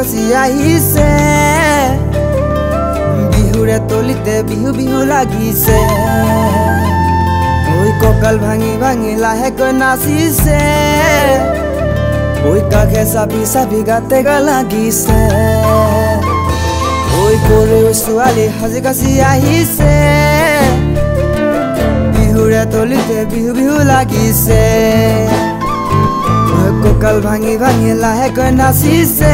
কাছি আহিছে বিহুৰে তলিতে বিহু বিহু লাগিছে ওই ককাল ভাঙি ভাঙি লাহেকৈ নাচিছে ওই কাষে চাপি চাপি গাতে গা লাগিছে ওই গৰু ছোৱালী সাজি কাছি আহিছে বিহুৰে তলিতে বিহু বিহু লাগিছে ককাল ভাঙি ভাঙি লাহেকৈ নাচিছে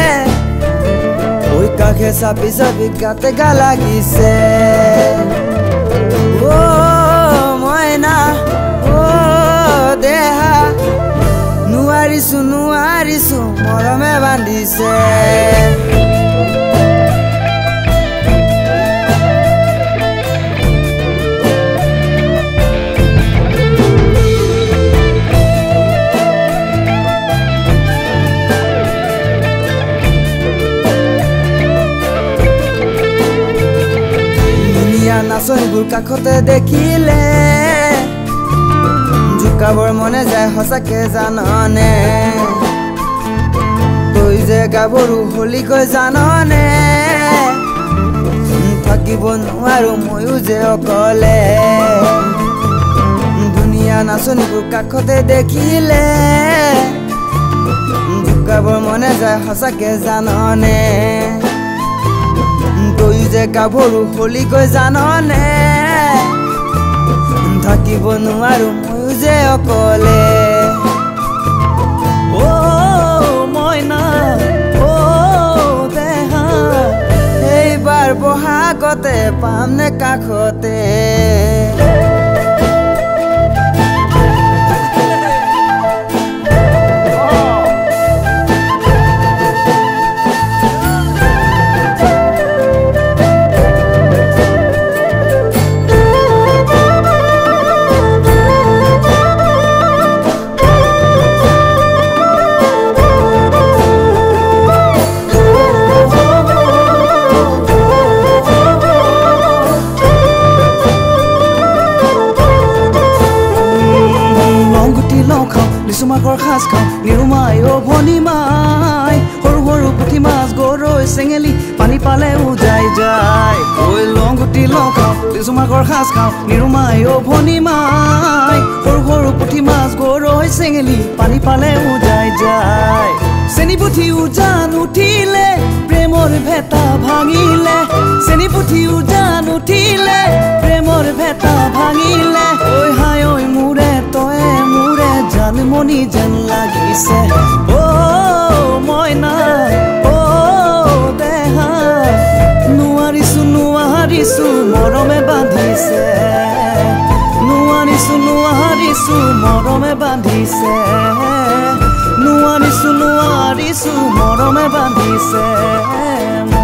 ওই কাষে চাপি চাপি গাতে গা লাগিছে ও মইনা ও দেহা নোৱাৰিছো নোৱাৰিছো মৰমে বান্ধিছে নাচনীবোৰ কাষতে দেখিলে জোকাবৰ মনে যায় সঁচাকে জাননে তই যে গাভৰু হলিকৈ জাননে থাকিব নোৱাৰো ময়ো যে অকলে ধুনীয়া নাচনীবোৰ কাষতে দেখিলে জোকাবৰ মনে যায় সঁচাকে জাননে তই যে গাভৰু হলিকৈ জাননে থাকিব নোৱাৰো ময়ো যে অকলে ও মইনা ও দেহা এইবাৰ বহাগতে পাম নে কাষতে লিচুমাকৰ খাজ খাওঁ নিৰুমাই অ ভনীমাই সৰু সৰু পুঠি মাছ গৰৈ চেঙেলি পানী পালে উজাই যায় ঐ লংগুটি লওঁ খাওঁ লিচুমাকৰ খাজ খাওঁ নিৰুমাই অ ভনীমাই সৰু সৰু পুঠি মাছ গৰৈ চেঙেলি পানী পালে উজাই যায় চেনি পুঠি উজান উঠিলে প্ৰেমৰ ভেটা ভাঙিলে চেনি পুঠি উজান উঠিলে প্ৰেমৰ ভেটা ভাঙিলে ঐ হাই ঐ মোৰে তয়ে মোৰে জানমনি যেন লাগিছে ও মইনা ও দেহা নোৱাৰিছো নোৱাৰিছো মৰমে বান্ধিছে নোৱাৰিছো নোৱাৰিছো মৰমে বান্ধিছে নোৱাৰিছো নোৱাৰিছো মৰমে বান্ধিছে